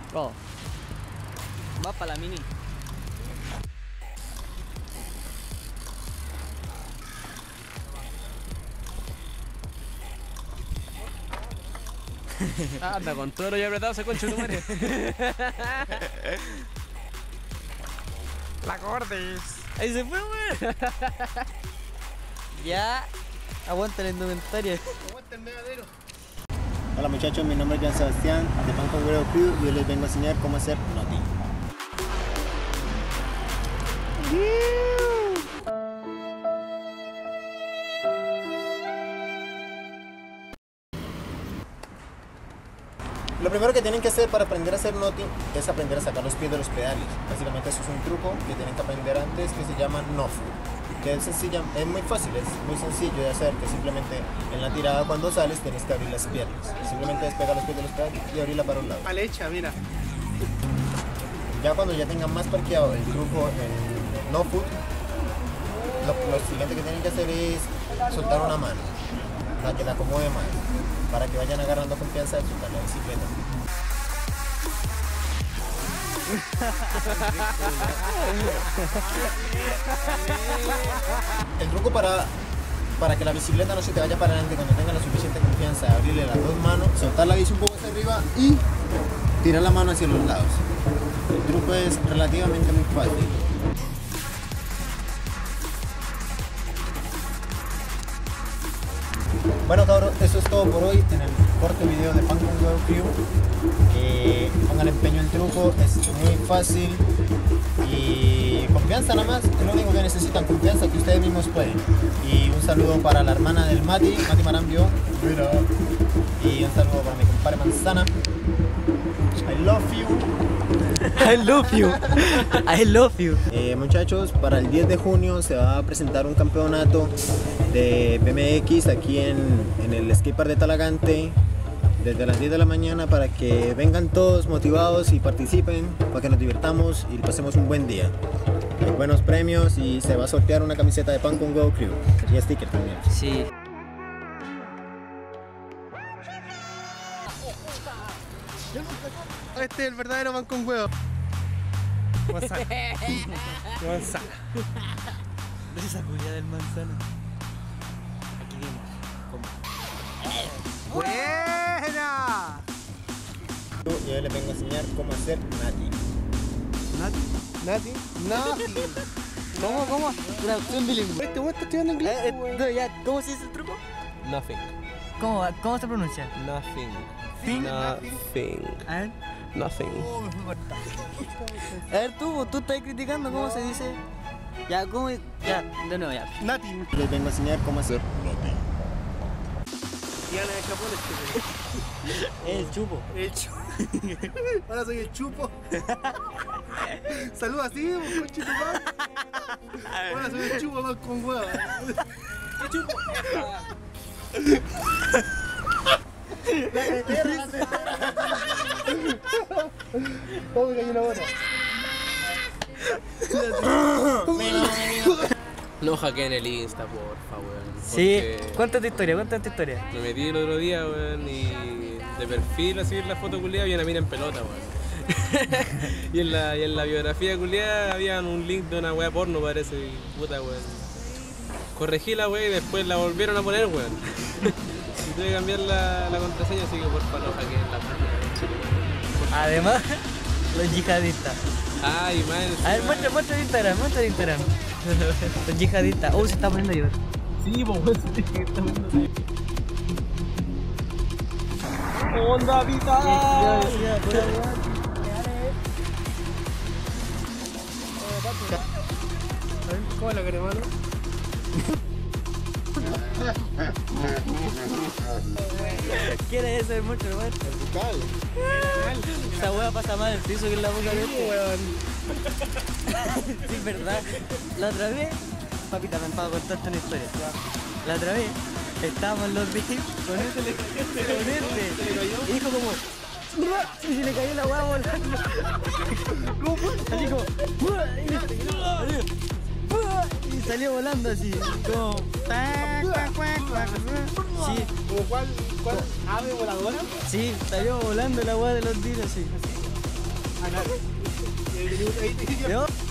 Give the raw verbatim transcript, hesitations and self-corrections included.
Oh. Va para la mini. Ah, anda con todo y apretado ese concho de tu madre. La Cordis. Ahí se fue, weón. Ya. Aguanta la indumentaria. Aguanta el megadero. Hola muchachos, mi nombre es Jan Sebastián de Pan con Huevo Crew y hoy les vengo a enseñar cómo hacer nutting. Lo primero que tienen que hacer para aprender a hacer nutting es aprender a sacar los pies de los pedales. Básicamente eso es un truco que tienen que aprender antes que se llama no-foot. Que es, sencilla, es muy fácil, es muy sencillo de hacer, que simplemente en la tirada cuando sales tienes que abrir las piernas. Simplemente despegar los pies de los pedales y abrirla para un lado. Mal hecha, mira. Ya cuando ya tengan más parqueado el truco en no-foot, lo, lo siguiente que tienen que hacer es soltar una mano, la que la acomode más, para que vayan agarrando confianza de soltar la bicicleta. El truco para, para que la bicicleta no se te vaya para adelante cuando tenga la suficiente confianza de abrirle las dos manos, soltar la bici un poco hacia arriba y tirar la mano hacia los lados. El truco es relativamente muy fácil. Bueno cabros, eso es todo por hoy en el corto video de Pan con Huevo Crew. Eh, pongan empeño en el truco, es muy fácil y confianza nada más, es lo único que necesitan, confianza que ustedes mismos pueden. Y un saludo para la hermana del Mati, Mati Marambio. Mira. Y un saludo para mi compadre Manzana. I love you. I love you. I love you. Eh, muchachos, para el diez de junio se va a presentar un campeonato de B M X aquí en, en el skatepark de Talagante desde las diez de la mañana para que vengan todos motivados y participen, para que nos divirtamos y pasemos un buen día. Hay buenos premios y se va a sortear una camiseta de Pan con Huevo Crew y sticker también. Sí. Este es el verdadero pan con huevo. Manzana. Manzana. Esa culia del manzano. Aquí vemos. ¡Buena! Y hoy les vengo a enseñar cómo hacer nutting. ¿Nati? ¿Nati? Nati. ¿Cómo? ¿Cómo? Traducción bilingüe. Este weón está estudiando inglés, Eh, eh, weón. no, ya, ¿cómo se dice el truco? Nothing. ¿Cómo, cómo se pronuncia? Nothing. ¿Fin? Nothing. A ver. Nothing. A ver tú, tú estás criticando cómo se dice. Ya, ¿cómo? Ya, de nuevo ya. Nati. Les vengo a enseñar cómo hacer nutting. Diana de Japón este. El chupo. El chupo. Ahora soy el chupo. Saluda así, conchito más. Ahora soy el chupo más con huevo. ¿Qué chupo? Vamos a caer una bota. No hackeen el Insta, porfa, weón. Sí, porque cuéntate tu historia, cuéntate tu historia. Me metí el otro día, weón, y de perfil a subir la foto culiada había una mina en pelota, weón. y, en la, y en la biografía culiada había un link de una wea porno, parece, y puta, weón. Corregí la wea y después la volvieron a poner, weón. y tuve que cambiar la, la contraseña, así que porfa no hackeen la página. Además, los yihadistas. Ay, man. A ver, muestra, muestra el Instagram, muestra el Instagram. Los yihadistas. Oh, se está poniendo a llover. Sí, pues, weón, sí, que está viendo. ¡Onda vital! ¿Cómo la queremos, mano? ¿Quieres eso? Es mucho, hermano. Esta hueá pasa más del piso que en la boca de este. Sí, es verdad. La otra vez, papita, me para contarte una historia. La otra vez, estábamos los dos con este, con este. Y dijo como... Y se le cayó la hueá volando. Así como... Y salió volando así, como... Sí. ¿Como cuál, cuál ave voladora? Sí, salió volando la hueá de los tiros, sí. Ah, claro. Y ahí tenía- ahí- ahí- ¿Yo?